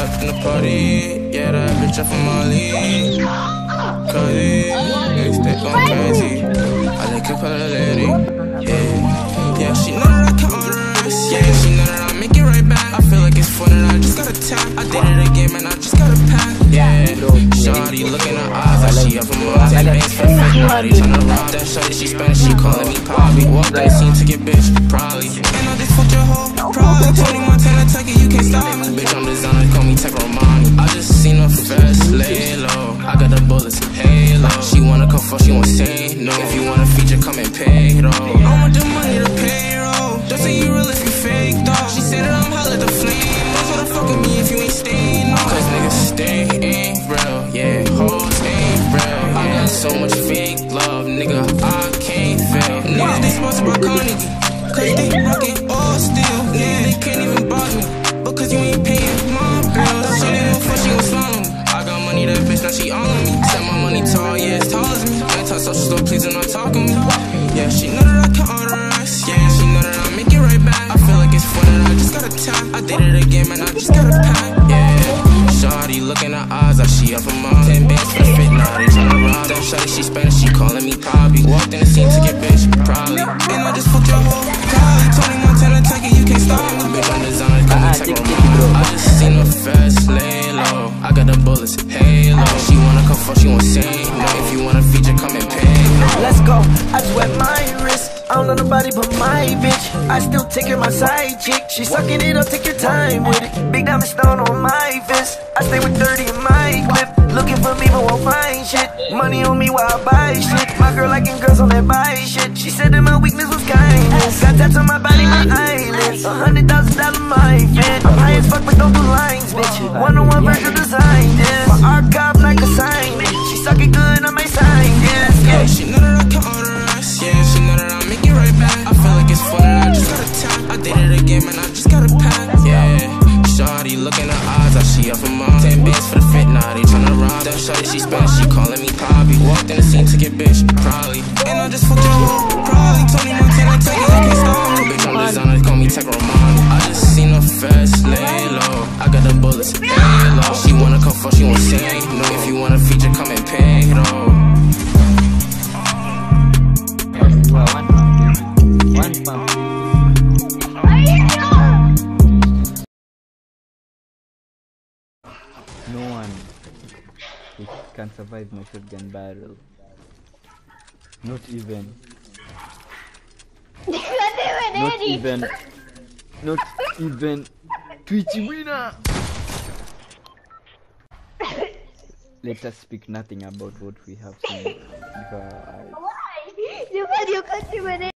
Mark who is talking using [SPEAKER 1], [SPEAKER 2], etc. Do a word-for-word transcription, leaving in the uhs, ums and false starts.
[SPEAKER 1] stepped in the party. Yeah, that bitch up from Molly. Cuddy, they stay going crazy. I like her for the lady. Yeah, yeah, she know that I can order us. Yeah, she know that I make it right back. I feel like it's fun and I just gotta tap. I did it again, man, I just gotta pack. Yeah, shawty, look in her eyes like she up from Molly. Ten bangs for the fake naughty. Tryna rob that shawty, she Spanish, she calling me Poppy. Walk that scene to get bitch, probably. And I just fucked your hoe, probably. Tony Montana, take it, you can't stop me. Bitch, I'm designer, call me Tech Romani. I just seen her fast, lay low. I got the bullets, halo. She wanna come fuck, she won't say no. If you want a feature, come and pay though. I want the money to payroll. Don't say you real if you fake though. She said that I'm hot like the flame. That's what the fuck with me if you ain't staying no. Cause niggas stay ain't real, yeah. Hoes ain't real, I got so much fake love, nigga, I can't fail. Niggas they sponsored by Carnegie, cause they rockin' all steel. Yeah, they can't even buy me, because you ain't paying my bills. She didn't know she was swallowing me. I got money, that bitch, now she all on me. Said my money tall, yeah, it's tall as me. Anti-social store, please do not talk on me. Yeah, she know that I can order us. Yeah, she know that I make it right back. I feel like it's fun and I just gotta tap. I did it again, man, I just gotta pack. Yeah, shawty, look in her eyes like she up from mom. Ten bands for the fit, now they tryna rob. That shawty, she Spanish, she calling me Poppy. Walked in the scene to get bitch, probably. And I just fucked your whole probably. Tony Montana, take it, you can't stop me. Bitch, I'm designer, call me Tech Romani. I just seen her fast, lay low. I got the bullets, halo. She wanna come fuck, she won't say no. If you want a feature, come and pay.
[SPEAKER 2] Let's go, I sweat my wrist. I don't know nobody but my bitch. I still take her my side chick. She sucking it up, take your time with it. Big diamond stone on my fist. I stay with thirty in my clip. Looking for me but won't find shit. Money on me while I buy shit. My girl liking girls on that buy shit. She said that my weakness was kindness. Got tats on my body, my eyelids. A hundred thousand dollar my fit. I'm high as fuck but don't do lines, bitch. One on one virtual design this. My archive like a sign. She suck it good, I may sign this.
[SPEAKER 1] Yeah, she know that I can order us. Yeah, she know that I make it right back. I feel like it's fun and I just gotta tap. I did it again, man, I just gotta pack. Yeah, shawty, look in her eyes like she up from mom. Ten bands for the fit, now they tryna rob. That shawty, she Spanish, she calling me Poppy. Walked in the scene to get bitch, probably. And I just fucked your hoe, probably. Tony Montana, take it, you can't stop me. Bitch, I'm designer, call me Tech Romani. I just seen her fast, lay low. I got the bullets, halo. She wanna come fuck, she won't say no. If you want a feature, come and pay though.
[SPEAKER 3] One pump. One pump. No one can survive my shotgun barrel. Not even. Not even. Not even. Twitchy winner. Let us speak nothing about what we have seen. Bye.
[SPEAKER 4] Why? You can't even